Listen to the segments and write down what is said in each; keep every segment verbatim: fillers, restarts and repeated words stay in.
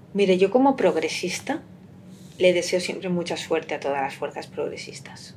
Mire, yo como progresista le deseo siempre mucha suerte a todas las fuerzas progresistas.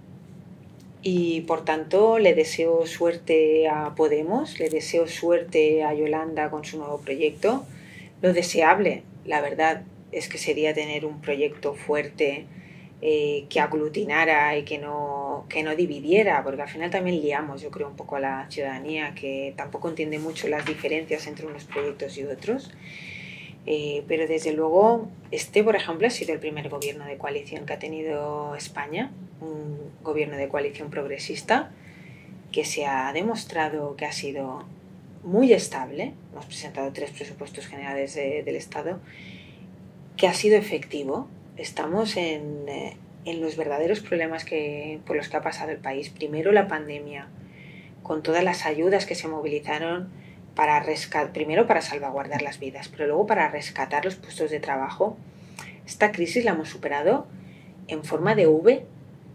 Y por tanto le deseo suerte a Podemos, le deseo suerte a Yolanda con su nuevo proyecto. Lo deseable, la verdad, es que sería tener un proyecto fuerte eh, que aglutinara y que no, que no dividiera, porque al final también liamos, yo creo, un poco a la ciudadanía, que tampoco entiende mucho las diferencias entre unos proyectos y otros. Eh, pero desde luego, este, por ejemplo, ha sido el primer gobierno de coalición que ha tenido España, un gobierno de coalición progresista, que se ha demostrado que ha sido muy estable. Hemos presentado tres presupuestos generales de, del Estado, que ha sido efectivo. Estamos en, eh, en los verdaderos problemas que, por los que ha pasado el país. Primero la pandemia, con todas las ayudas que se movilizaron para rescatar, primero para salvaguardar las vidas, pero luego para rescatar los puestos de trabajo. Esta crisis la hemos superado en forma de V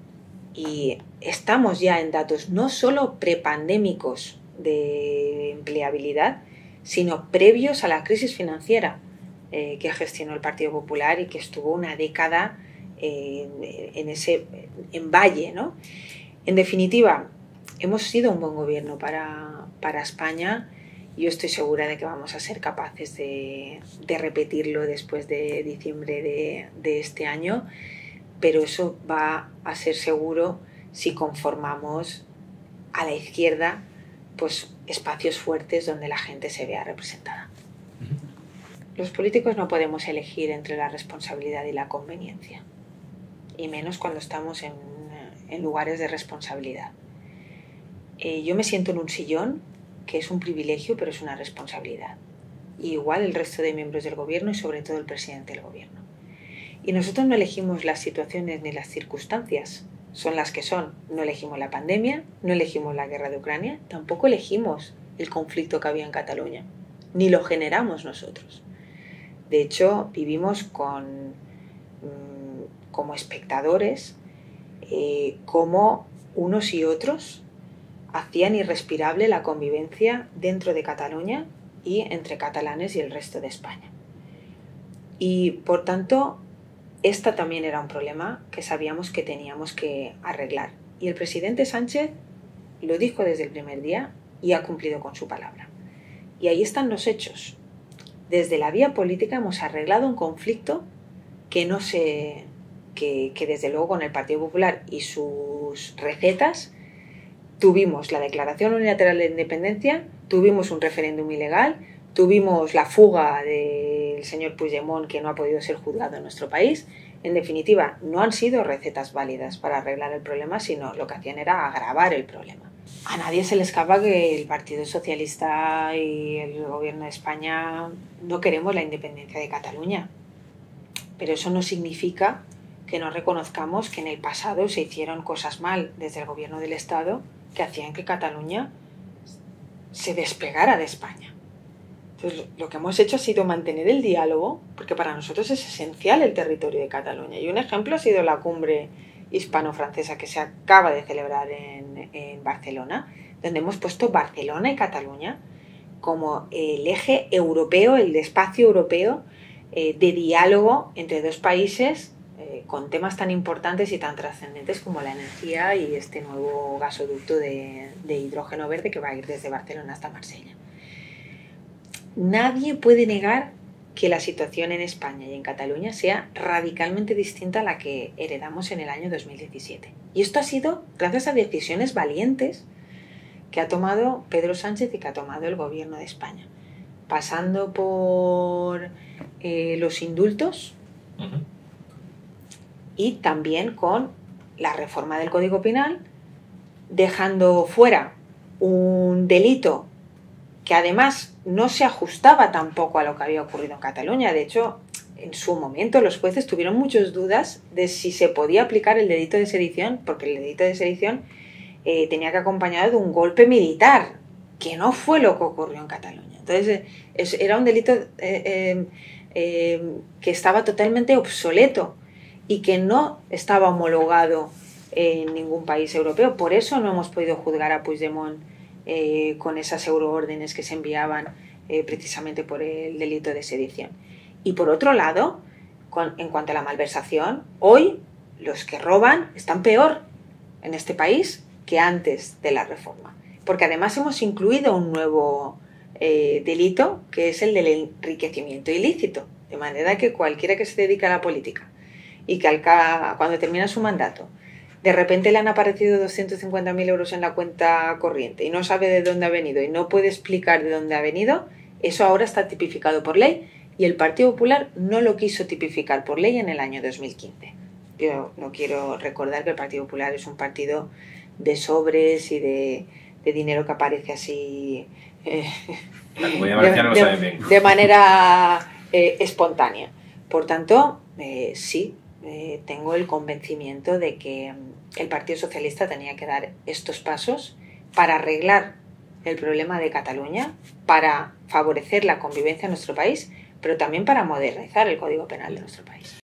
y estamos ya en datos no solo prepandémicos de empleabilidad, sino previos a la crisis financiera eh, que gestionó el Partido Popular y que estuvo una década eh, en ese en valle, ¿no? En definitiva, hemos sido un buen gobierno para, para España. Yo estoy segura de que vamos a ser capaces de, de repetirlo después de diciembre de, de este año, pero eso va a ser seguro si conformamos a la izquierda pues, espacios fuertes donde la gente se vea representada. Los políticos no podemos elegir entre la responsabilidad y la conveniencia, y menos cuando estamos en, en lugares de responsabilidad. Eh, yo me siento en un sillón que es un privilegio, pero es una responsabilidad. Y igual el resto de miembros del gobierno y sobre todo el presidente del gobierno. Y nosotros no elegimos las situaciones ni las circunstancias, son las que son. No elegimos la pandemia, no elegimos la guerra de Ucrania, tampoco elegimos el conflicto que había en Cataluña, ni lo generamos nosotros. De hecho, vivimos con, mmm, como espectadores eh, como unos y otros hacían irrespirable la convivencia dentro de Cataluña y entre catalanes y el resto de España. Y por tanto, esta también era un problema que sabíamos que teníamos que arreglar. Y el presidente Sánchez lo dijo desde el primer día y ha cumplido con su palabra. Y ahí están los hechos. Desde la vía política hemos arreglado un conflicto que no se, que, que desde luego con el Partido Popular y sus recetas tuvimos la declaración unilateral de independencia, tuvimos un referéndum ilegal, tuvimos la fuga del señor Puigdemont que no ha podido ser juzgado en nuestro país. En definitiva, no han sido recetas válidas para arreglar el problema, sino lo que hacían era agravar el problema. A nadie se le escapa que el Partido Socialista y el Gobierno de España no queremos la independencia de Cataluña, pero eso no significa que no reconozcamos que en el pasado se hicieron cosas mal desde el Gobierno del Estado que hacían que Cataluña se despegara de España. Entonces, lo que hemos hecho ha sido mantener el diálogo, porque para nosotros es esencial el territorio de Cataluña. Y un ejemplo ha sido la cumbre hispano-francesa que se acaba de celebrar en, en Barcelona, donde hemos puesto Barcelona y Cataluña como el eje europeo, el espacio europeo eh, de diálogo entre dos países eh, con temas tan importantes y tan trascendentes como la energía y este nuevo gasoducto de, de hidrógeno verde que va a ir desde Barcelona hasta Marsella. Nadie puede negar que la situación en España y en Cataluña sea radicalmente distinta a la que heredamos en el año dos mil diecisiete. Y esto ha sido gracias a decisiones valientes que ha tomado Pedro Sánchez y que ha tomado el Gobierno de España. Pasando por eh, los indultos uh-huh. y también con la reforma del Código Penal, dejando fuera un delito que además no se ajustaba tampoco a lo que había ocurrido en Cataluña. De hecho, en su momento los jueces tuvieron muchas dudas de si se podía aplicar el delito de sedición, porque el delito de sedición eh, tenía que acompañado de un golpe militar, que no fue lo que ocurrió en Cataluña. Entonces, es, era un delito eh, eh, eh, que estaba totalmente obsoleto y que no estaba homologado en ningún país europeo. Por eso no hemos podido juzgar a Puigdemont Eh, con esas euroórdenes que se enviaban eh, precisamente por el delito de sedición. Y por otro lado, con, en cuanto a la malversación, hoy los que roban están peor en este país que antes de la reforma. Porque además hemos incluido un nuevo eh, delito, que es el del enriquecimiento ilícito. De manera que cualquiera que se dedique a la política y que al, cuando termina su mandato de repente le han aparecido doscientos cincuenta mil euros en la cuenta corriente y no sabe de dónde ha venido y no puede explicar de dónde ha venido, eso ahora está tipificado por ley y el Partido Popular no lo quiso tipificar por ley en el año dos mil quince. Yo no quiero recordar que el Partido Popular es un partido de sobres y de, de dinero que aparece así eh, la Comunidad Valenciana de, lo sabe bien. de manera eh, espontánea. Por tanto, eh, sí, eh, tengo el convencimiento de que el Partido Socialista tenía que dar estos pasos para arreglar el problema de Cataluña, para favorecer la convivencia en nuestro país, pero también para modernizar el Código Penal de nuestro país.